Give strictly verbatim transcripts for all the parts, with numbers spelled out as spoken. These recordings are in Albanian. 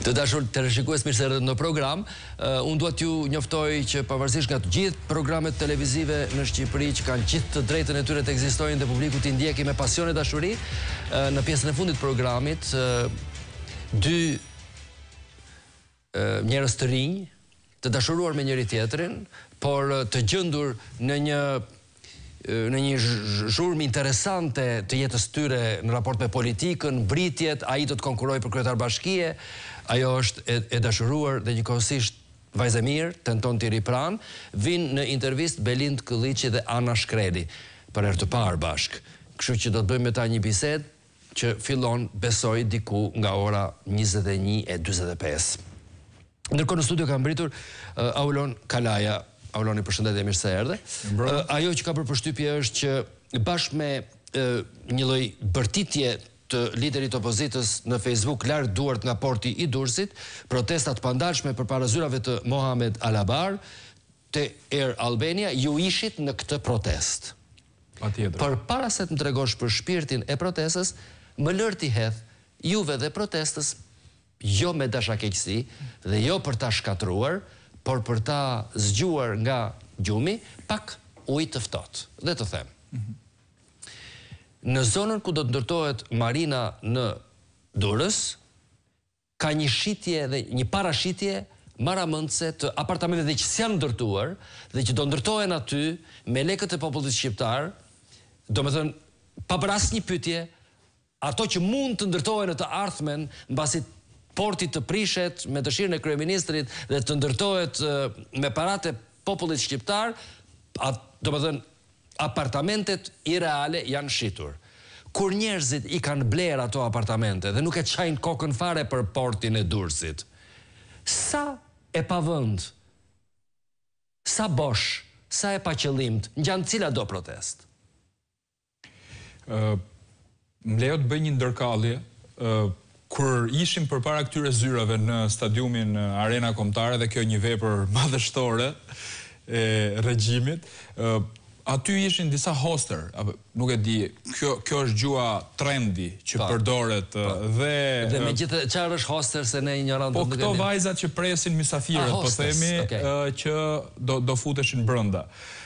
Të dashur teleshikues, mirë se erdhët në program. Uh, unë duhet ju njoftoj që pavarësisht nga të gjithë programet televizive në Shqipëri që kanë gjithë të drejtën e tyre të ekzistojnë dhe publiku t'i ndjeki me pasion e dashuri, uh, në pjesën e fundit të programit, uh, dy uh, njerëz të rinj, të dashuruar me njëri tjetrin, por uh, të gjendur në një në një zhurmë interesante të jetës tyre në raport me politikën, britjet, ai do të konkurrojë për kryetar bashkie, ajo është e, e dashuruar dhe njëkohësisht vajzë e mirë, tenton t'i ripran, vinë në intervistë Belind Kılliçi dhe Ana Shkreli, për herë të parë bashk. Kështu që do të bëjmë me ta një bisedë që fillon, besoj, diku nga ora njëzet e një e dyzet e pesë. Ndërkohë në studio ka mbritur uh, Aulon Kalaja. Auloni, përshëndetje, mirë se erdhe. Uh, ajo që ka për përshtypje është që bashkë me uh, një lloj bërtitje të liderit opozitës në Facebook larg duart nga porti i Durrësit, protestat pandalshme përpara zyrave të Mohamed Alabar te Air Albania, ju ishit në këtë protest. Patjetër. Përpara se të më tregosh për shpirtin e protestës, më lër t'i hedh juve dhe protestës jo me dashakeqësi dhe jo për ta shkatruar, por për ta zgjuar nga gjumi, pak ujë të ftohtë. Dhe të them. Mm-hmm. Në zonën ku do të ndërtohet marina në Durrës, ka një shitje dhe një parashitje maramëndse të apartamenteve që s'janë ndërtuar dhe që do ndërtohen aty me lekët e popullit shqiptar, domethënë pa bërë asnjë pyetje, ato që mund të ndërtohen në të ardhmen mbasi porti të prishet me dëshirën e kryeministrit dhe të ndërtohet uh, me paratë e popullit shqiptar, do më thënë, apartamentet ireale janë shitur. Kur njerëzit i kanë bler ato apartamente dhe nuk e çajnë kokën fare për portin e Durrësit, sa e pavënd, sa bosh, sa e paqëllimt, ngjan cila do protest? Uh, më lejo të bëj një ndërkallje. Uh, Kur ishim përpara këtyre zyrave në stadiumin Arena Kombëtare dhe kjo një vepër madhështore e regjimit, aty ishin disa hoster, nuk e di, kjo, kjo është gjua trendi që pa, përdoret pa. dhe... Dhe me gjithë, qarë është hoster se ne ignorant... Po këto vajzat që presin mysafirët, po themi, okay. që do, do futeshin brënda.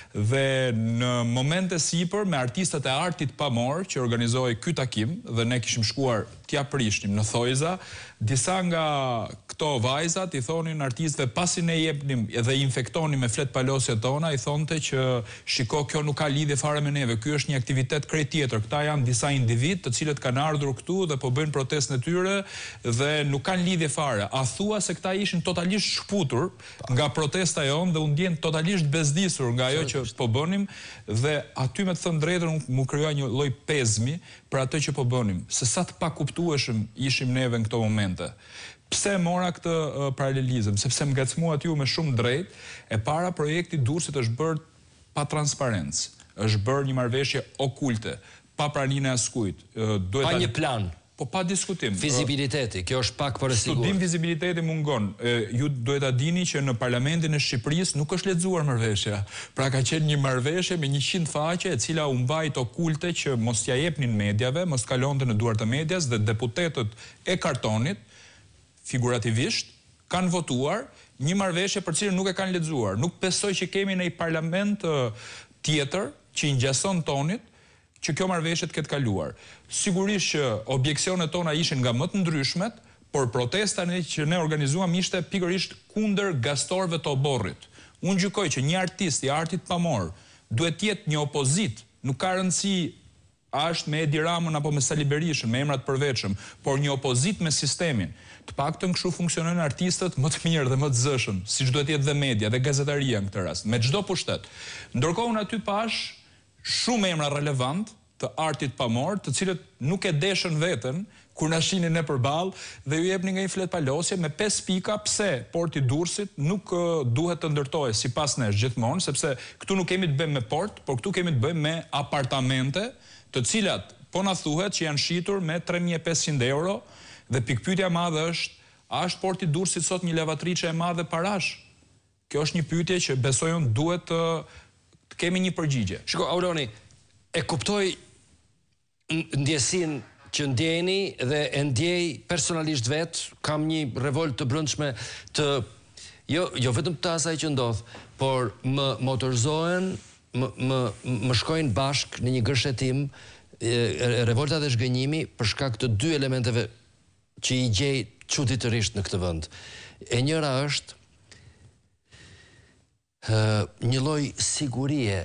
Dhe në momente sipër me artistët e artit pamor që organizoi ky takim dhe ne kishim shkuar t'ja prishnim në Thojza, disa nga këto vajzat i thonin artistëve pasi ne jepnim dhe infektonim me flet palosjet tona, i thonte që shiko, kjo nuk ka lidhje fare me neve, ky është një aktivitet krejt tjetër, këta janë disa individ të cilët kanë ardhur këtu dhe po bëjnë protestën e tyre dhe nuk kanë lidhje fare. A thua se këta ishin totalisht shkputur nga protesta jonë dhe u ndjen totalisht bezdisur nga ajo që po bënim dhe aty me të thënë drejtën mu krijoa një lloj pezmi për atë që po bënim, se sa të pakuptueshëm ishim neve në këto momente. Pse mora këtë uh, paralelizëm? Sepse më ngacmua aty me shumë drejt, e para projekti Durrësit është bërë pa transparencë, është bërë një marrëveshje okulte, pa praninë e askujt. Uh, pa ta... një plan. Po pa diskutim. Vizibiliteti, kjo është pak për e sigur. Studim vizibiliteti mungon. Ju duhet ta dini që në Parlamentin e Shqipërisë nuk është lexuar marrëveshja. Pra ka qenë një marrëveshje me njëqind faqe e cila u mbajt okulte që mos t'ja jepnin mediave, mos kalonte në duart të medias dhe deputetët e kartonit, figurativisht, kanë votuar një marrëveshje për cilën nuk e kanë lexuar. Nuk besoj që kemi në një parlament tjetër që i ngjason tonit që kjo marrëveshje të ketë kaluar. Sigurisht që objeksionet tona ishin nga më të ndryshmet, por protesta që ne organizuam ishte pikërisht kundër gastorëve të oborrit. Unë gjykoj që një artist i artit pamor duhet të jetë një opozit, nuk ka rëndësi a është me Edi Ramën apo me Sali Berishën, me emrat përveçëm, por një opozit me sistemin. Të paktën kështu funksionojnë artistët më të mirë dhe më të zëshëm, siç duhet të jetë dhe media dhe gazetaria në këtë rast, me çdo pushtet. Ndërkohë unë aty pash shumë emra relevant të artit pamor, të cilët nuk e deshën veten kur na shihnin ne përballë dhe ju jepnin nga një flet palosje me pesë pika pse porti Durrësit nuk uh, duhet të ndërtohej sipas nesh gjithmonë, sepse këtu nuk kemi të bëjmë me port, por këtu kemi të bëjmë me apartamente, të cilat po na thuhet që janë shitur me tre mijë e pesëqind euro dhe pikpyetja e madhe është, a është porti Durrësit sot një lavatriçe e madhe parash? Kjo është një pyetje që besoj unë duhet të uh, kemi një përgjigje. Shiko, Auloni, e kuptoj ndjesin që ndjeni dhe e ndjej personalisht vetë, kam një revolt të brëndshme të, jo, jo vetëm të asaj që ndodh, por më motorzohen, më, më, më shkojnë bashk në një gërshetim, revolta dhe shgënjimi për shkak të dy elementeve që i gjej çuditërisht në këtë vend. E njëra është një lloj sigurie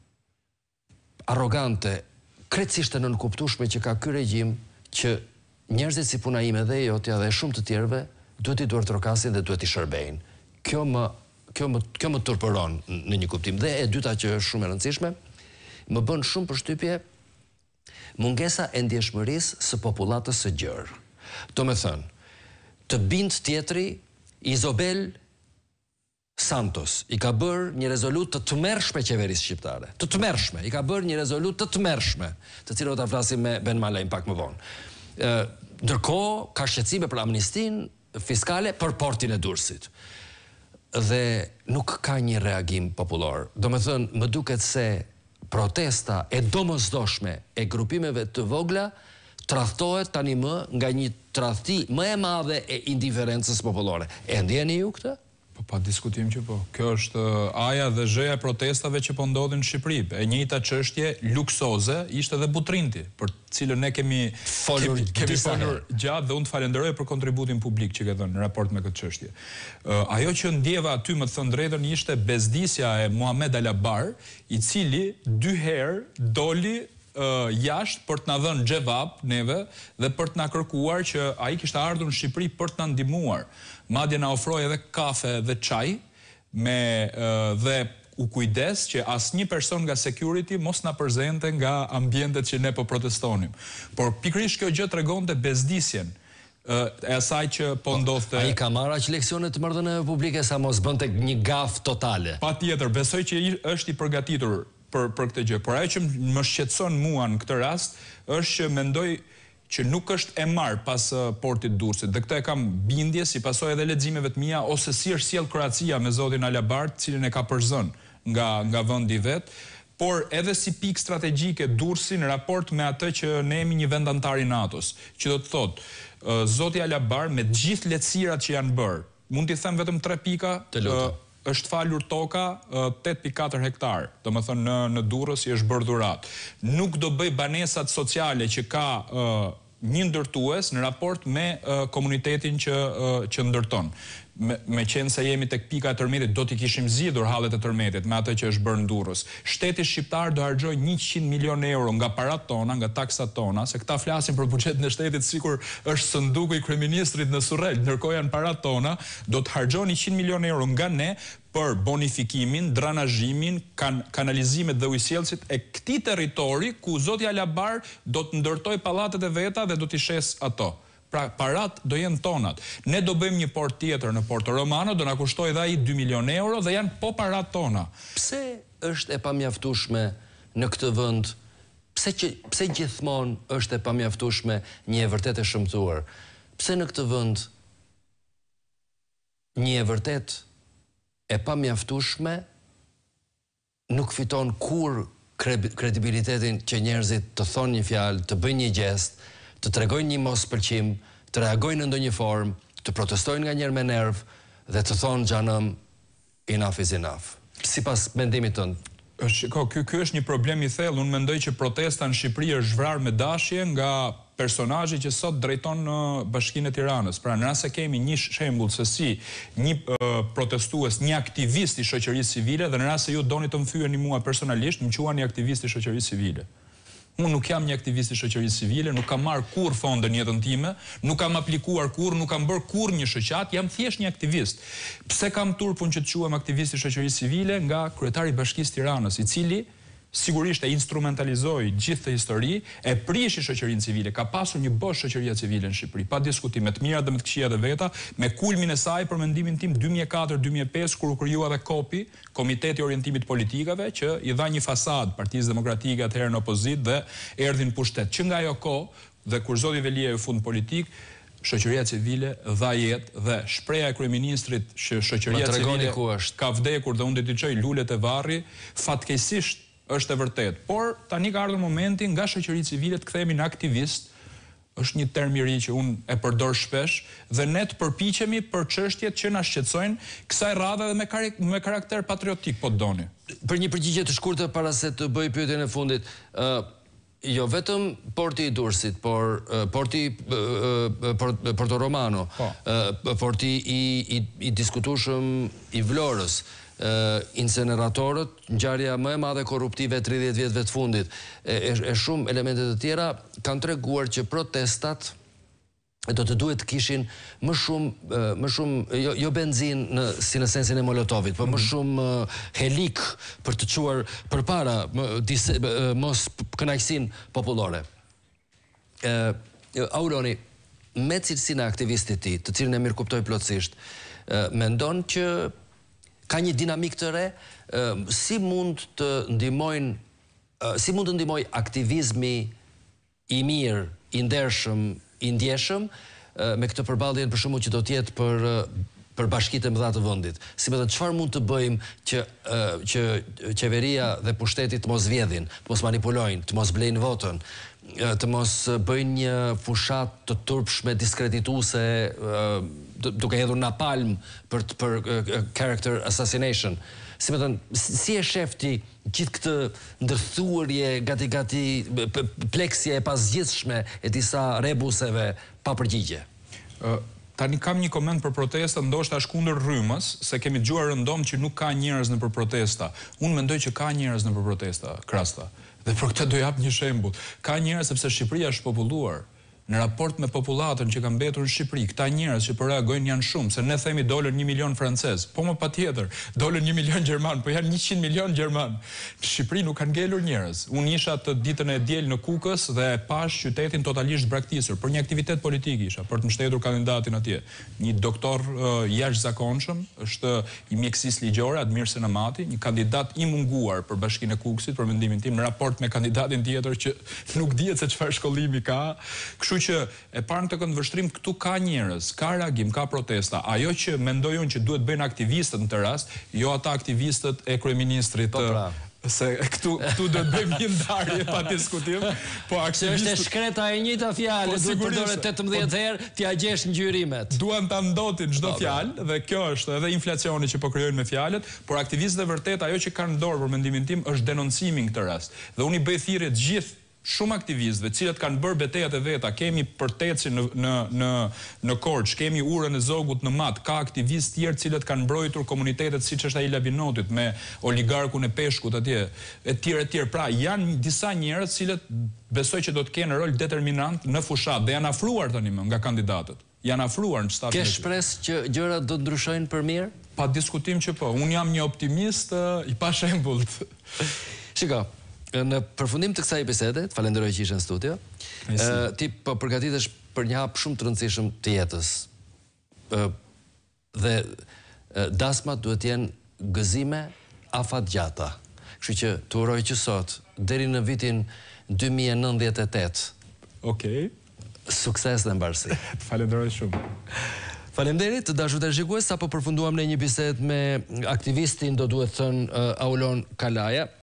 arrogante, krejtësisht e nënkuptueshme që ka ky regjim, që njerëzit si puna ime dhe jotja dhe shumë të tjerëve duhet i duart trokasin dhe duhet i shërbejnë. Kjo më kjo më kjo më turpëron në një kuptim. Dhe e dyta që është shumë e rëndësishme, më bën shumë përshtypje mungesa e ndjeshmërisë së popullatës së gjerë. Do me thënë, të bind tjetri, Izobel Santos i ka bërë një rezolut të tmerrshme qeverisë shqiptare. Të tmerrshme, i ka bërë një rezolut të tmerrshme, të cilën do ta flasim me Ben Malajm pak më vonë. Ndërkohë ka shqetësime për amnistinë fiskale për portin e Durrësit. Dhe nuk ka një reagim popullor. Do me thënë, më duket se protesta e domosdoshme e grupimeve të vogla tradhtohet tani më nga një tradhti më e madhe e indiferencës popullore. E ndjeni ju këtë? Po pa diskutim që po. Kjo është aja dhe zhëja e protestave që po ndodhin në Shqipëri. E njëjta çështje luksoze ishte dhe Butrinti, për cilën ne kemi folur kemi folur gjatë dhe unë të falenderoj për kontributin publik që ke dhënë në raport me këtë çështje. Ajo që ndjeva aty, më të thënë drejtën, ishte bezdisja e Muhamet Alabar, i cili dy herë doli jashtë për të na dhënë xhevap neve dhe për të na kërkuar që ai kishte ardhur në Shqipëri për të na ndihmuar. Madje na ofroi edhe kafe dhe çaj me dhe u kujdes që asnjë person nga security mos na përzente nga ambientet që ne po protestonim. Por pikërisht kjo gjë tregonte bezdisjen e asaj që po ndodhte. Ai ka marrë aq leksione të marrëdhënieve publike sa mos bënte një gaf totale. Patjetër, besoj që është i përgatitur për për këtë gjë. Por ajo që më shqetëson mua në këtë rast është që mendoj që nuk është e marr pas portit Durrësit. Dhe këtë e kam bindje si pasojë edhe leximeve të mia, ose si është sjell Kroacia me zotin Alabart, cilin e ka përzën nga nga vendi vet, por edhe si pikë strategjike Durrësi në raport me atë që ne jemi një vend antar i NATO-s, që do të thotë zoti Alabar me të gjithë lehtësirat që janë bërë. Mund t'i them vetëm tre pika. Është falur toka tetë pikë katër hektar, do më thënë në, në Durrës i është bërë dhurat. Nuk do bëj banesat sociale që ka uh, një ndërtues në raport me uh, komunitetin që, uh, që ndërton. Me, me qenë se jemi tek pika e tërmetit, do t'i kishim zgjidhur hallet e tërmetit me atë që është bërë në Durrës. Shteti shqiptar do harxojë njëqind milion euro nga parat tona, nga taksat tona, se këta flasin për buxhetin e shtetit sikur është sanduku i kryeministrit në Surrel, ndërkohë janë parat tona, do të harxojë njëqind milion euro nga ne për bonifikimin, dranazhimin, kan kanalizimet dhe ujësjellësit e këtij territori ku zoti Alabar do të ndërtoj pallatet e veta dhe do t'i shes ato. Pra parat do jenë tonat. Ne do bëjmë një port tjetër në Porto Romano, do na kushtoj dhe ai dy milion euro dhe janë po parat tona. Pse është e pamjaftueshme në këtë vend? Pse që pse gjithmonë është e pamjaftueshme një e vërtet e shëmtuar? Pse në këtë vend një e vërtet e pamjaftueshme nuk fiton kur kredibilitetin që njerëzit të thonë një fjalë, të bëjnë një gest, të tregojnë një mos pëlqim, të reagojnë në ndonjë formë, të protestojnë nga njerë me nerv dhe të thonë xhanëm enough is enough. Sipas mendimit tënd. Shiko, ky ky është një problem i thellë. Unë mendoj që protesta në Shqipëri është vrarë me dashje nga personazhi që sot drejton në Bashkinë e Tiranës. Pra në rast se kemi një shembull se si një uh, protestues, një aktivist i shoqërisë civile, dhe në rast se ju doni të më thyeni mua personalisht, më quani aktivist i shoqërisë civile. Unë nuk jam një aktivist i shoqërisë civile, nuk kam marrë kur fonde në jetën time, nuk kam aplikuar kur, nuk kam bërë kur një shoqat, jam thjesht një aktivist. Pse kam turpun që të quhem aktivist i shoqërisë civile? Nga kryetari i Bashkisë Tiranës, i cili sigurisht e instrumentalizoi gjithë të histori, e prishi shoqërinë civile, ka pasur një bosh shoqëria civile në Shqipëri, pa diskutim, me të mirat dhe me të këqijat e veta, me kulmin e saj për mendimin tim dy mijë e katër dy mijë e pesë, kur u krijua dhe kopi, Komiteti i Orientimit Politikave, që i dha një fasad Partisë Demokratike atëherë në opozit dhe erdhi në pushtet. Që nga ajo kohë dhe kur zoti Velia u fund politik, shoqëria civile dha jetë dhe shpreha e kryeministrit që shoqëria civile ka vdekur dhe unë do t'i çoj lulet e varri, fatkeqësisht është e vërtet, por tani ka ardhur momenti nga shoqëria civile të kthehemi në aktivist është një term i ri që unë e përdor shpesh, dhe ne të përpiqemi për çështjet që na shqetësojnë, kësaj radhe dhe me, karik me karakter patriotik, po të doni. Për një përgjigje të shkurtër para se të bëj pyetjen e fundit, ë uh, jo vetëm porti i Durrësit, por uh, porti uh, port, Porto Romano, po. uh, porti i, i, i diskutueshëm i Vlorës, Uh, inceneratorët, ngjarja më e madhe korruptive e tridhjetë vjetëve të fundit, e, e, e shumë elemente të tjera kanë treguar që protestat do të duhet kishin më shumë, më shumë jo, jo benzin në, si në sensin e Molotovit, por më shumë uh, helik për të quar përpara uh, mos kënaqësinë popullore. Uh, Auloni, me cilësinë e aktivistit ti, të cilën e mirë kuptoj plotësisht, uh, mendon që ka një dinamik të re, uh, si mund të ndihmojnë, uh, si mund të ndihmoj aktivizmi i mirë, i ndershëm, i ndjeshëm, uh, me këtë përballje për shembull që do të jetë për uh, për bashkitë e mëdha të vendit. Si më thënë, çfarë mund të bëjmë që uh, që qeveria dhe pushteti të mos vjedhin, të mos manipulojnë, të mos blejnë votën, uh, të mos bëjnë një fushat të turpshme diskredituese, uh, duke hedhur napalm për për uh, character assassination. Si më thënë, si e shef ti gjithë këtë ndërthuarje gati gati pleksje e pasgjithshme e disa rebuseve pa përgjigje? Uh, tani kam një koment për protesta, ndoshta është kundër rrymës, se kemi dëgjuar rëndom që nuk ka njerëz në për protesta. Unë mendoj që ka njerëz në për protesta, Krasta. Dhe për këtë do jap një shembull. Ka njerëz sepse Shqipëria është populluar. Në raport me popullatën që ka mbetur në Shqipëri, këta njerëz që po reagojnë janë shumë, se ne themi dolën një milion francez, po më patjetër, dolën një milion gjerman, po janë njëqind milion gjerman. Në Shqipëri nuk kanë ngelur njerëz. Unë isha të ditën e diel në Kukës dhe pash qytetin totalisht braktisur për një aktivitet politik isha, për të mbështetur kandidatin atje. Një doktor uh, jashtëzakonshëm, është i mjekësisë ligjore, Admir Senamati, një kandidat i munguar për Bashkinë e Kukësit, për mendimin tim, në raport me kandidatin tjetër që nuk dihet se çfarë shkollimi ka. Kështu që e parë në këtë këndvështrim, këtu ka njerëz, ka reagim, ka protesta. Ajo që mendoj unë që duhet bëjnë aktivistët në të rast, jo ata aktivistët e kryeministrit. Se këtu këtu do të bëjmë një ndarje pa diskutim, po aktivistët është e shkreta e njëjta fjalë, duhet përdorë tetëmbëdhjetë herë, t'ia gjesh ngjyrimet. Duan ta ndotin çdo fjalë dhe kjo është edhe inflacioni që po krijojnë me fjalët, por aktivistët e vërtet ajo që kanë dorë për mendimin tim është denoncimi në këtë rast. Dhe unë i bëj thirrje të gjithë shumë aktivistëve, cilët kanë bërë betejat e veta, kemi përtecin në, në, në, në Korç, kemi urën e Zogut në Mat, ka aktivistë tjerë cilët kanë mbrojtur komunitetet siç është ai Labinotit, me oligarkun e peshkut atje, e tjerë e tjerë. Pra, janë disa njerëz cilët besoj që do të kenë rol determinant në fushat, dhe janë afruar tani më nga kandidatët. Janë afruar në stafin. Ke shpresë që gjërat do të ndryshojnë për mirë? Pa diskutim që po. Unë jam një optimist uh, i pashembullt. Shiko, në përfundim të kësaj bisede, të falenderoj që ishe në studio, uh, ti po përgatitesh për një hap shumë të rëndësishëm të jetës. Uh, dhe uh, dasmat duhet jenë gëzime afatgjata. Kështu që të uroj që sot, deri në vitin dy mijë e nëntëdhjetë e tetë. Okej. Sukses dhe mbarësi. Të falenderoj shumë. Faleminderit të dashur televizionistë, sapo përfunduam në një bisedë me aktivistin, do duhet thënë uh, Aulon Kalaja.